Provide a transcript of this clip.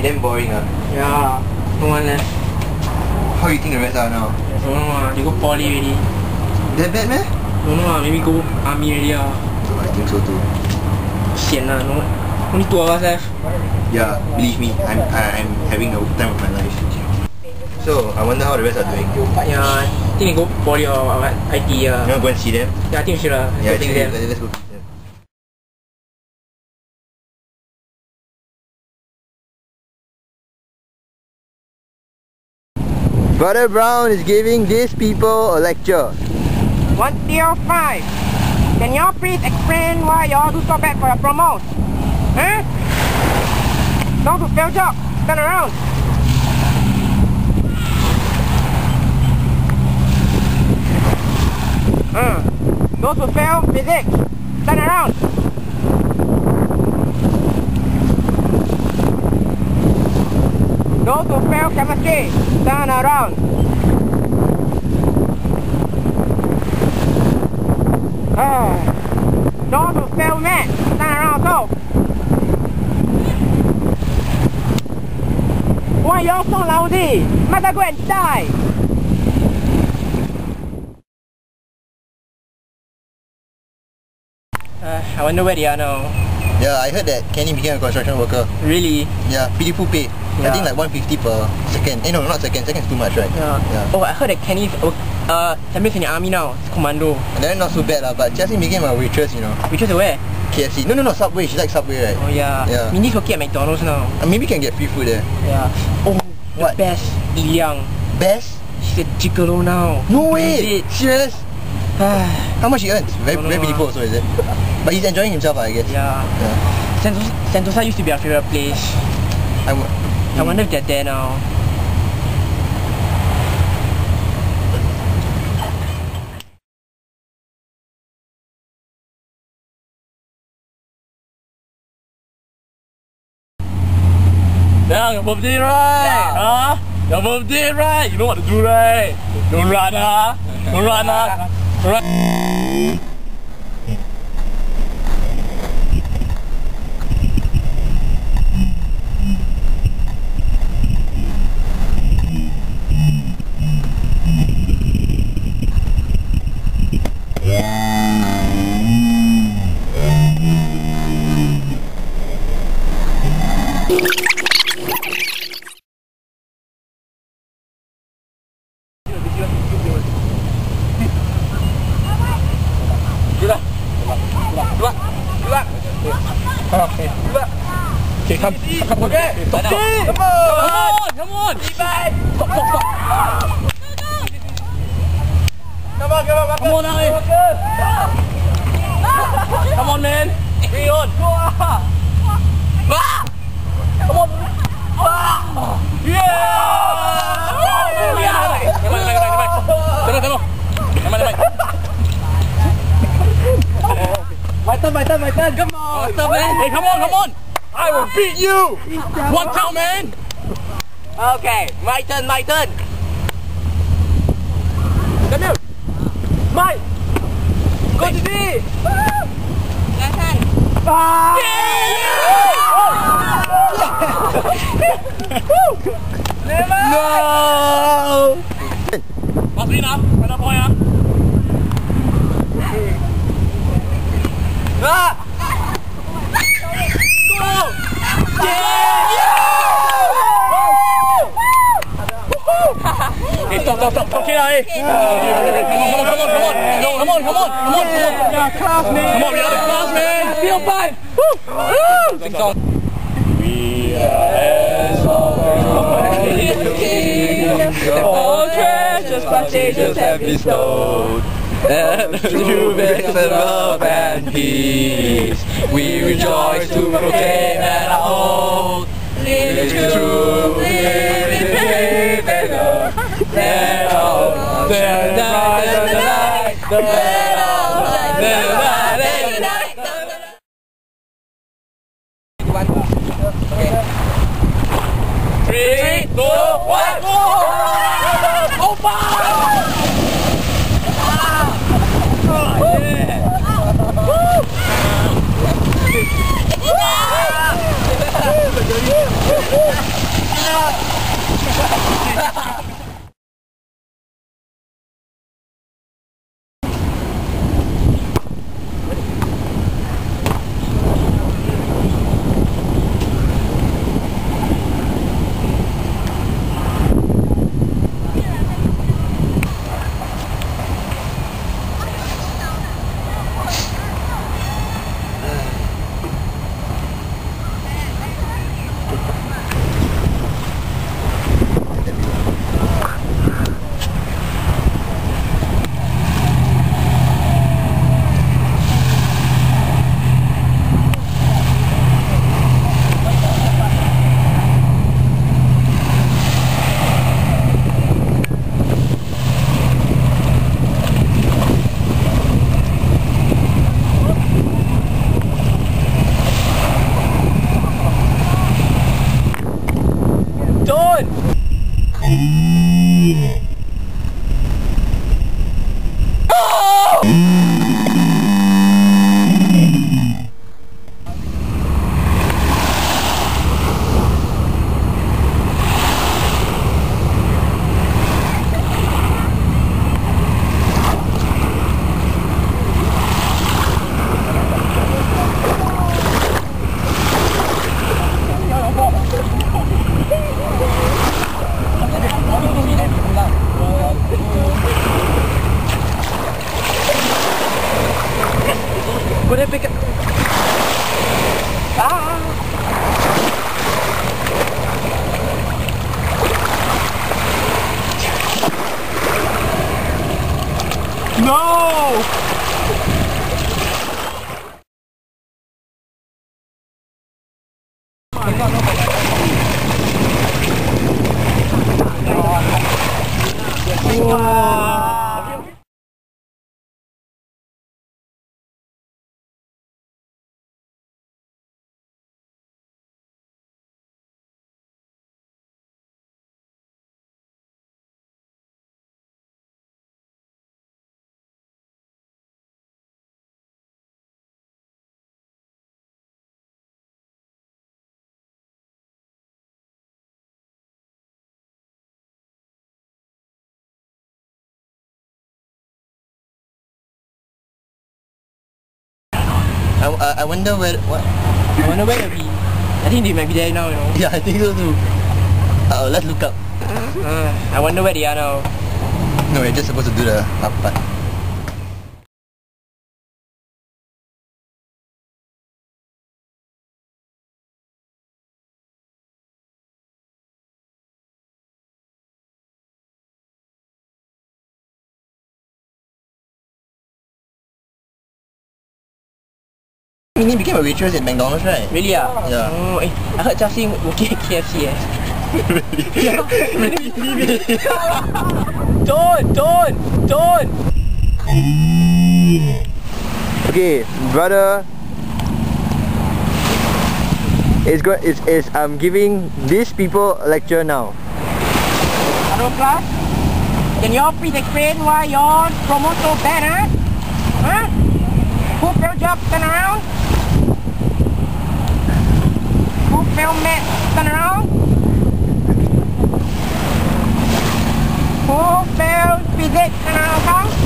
damn boring Yeah, no one left. How you think the rest are now? Don't know they go poly already. That bad meh? Don't know maybe go army already I think so too. Sian no? Only 2 of us left. Yeah, believe me, I'm having the time of my life. So, I wonder how the rest are doing. Yeah, I think they go poly or what, IT You want to go and see them? Yeah, I think we should Yeah, I think let's go see them. Brother Brown is giving these people a lecture. 105. Can y'all please explain why y'all do so bad for your promos? Huh? Don't do fail job. Turn around. Those who fail physics. Turn around. Those who fail chemistry. Turn around. Those who fail math. Turn around so. Why y'all so lousy? Better go and die. I wonder where they are now. Yeah, I heard that Kenny became a construction worker. Really? Yeah, pitiful pay. Yeah. I think like 150 per second. No, not second. Second is too much, right? Yeah. Oh, I heard that Kenny's Samuel's in the army now. It's commando. And then not so bad but Jiaxin became a waitress, you know. Waitress where? KFC. No, Subway. She likes Subway, right? Oh yeah. Mindy's working at McDonald's now. Maybe can get free food there. Yeah. Oh, what? The best. Liang. Best? She's a gigolo now. No way! Serious? How much he earns? Very beautiful also, is it? But he's enjoying himself, I guess. Yeah. Sentosa used to be our favourite place. I wonder if they're there now. Liang, your birthday right? Huh? Your birthday right? You know what to do right? Don't run Don't run Run. Okay, come. Okay. Come on. Stop. Come on, Ali. Come on, man. Bring it on. Come on. Yeah. My turn. Come on. Hey, come on. I will beat you. One count, man. Okay, my turn. Samuel. Mike. Go to me. No! Pass me now. Another point, Hey, stop. Okay, hey. Come on. Class, man. Come on, we are the class, man. Feel fine. Sing song. We are all treasures, partages have bestowed. And through victory, love and peace, we rejoice to proclaim and hold. It is true, we believe in love. Let all the light, let all the light. 3, 2, 1, go! Go there, pick up. No! I wonder where what? I wonder where they'll be. I think they might be there now, you know. Yeah, I think so too. Let's look up. I wonder where they are now. No, we're just supposed to do the up part. Mindy became a waitress at McDonald's, right? Really? Yeah. Yeah. Oh, I heard Jiaxin working at KFC. Don't! Okay, brother is giving these people a lecture now. Hello class, can y'all please explain why y'all promote so bad, huh? Who failed job, turn around? Who failed math, turn around? Who failed physics, turn around, come?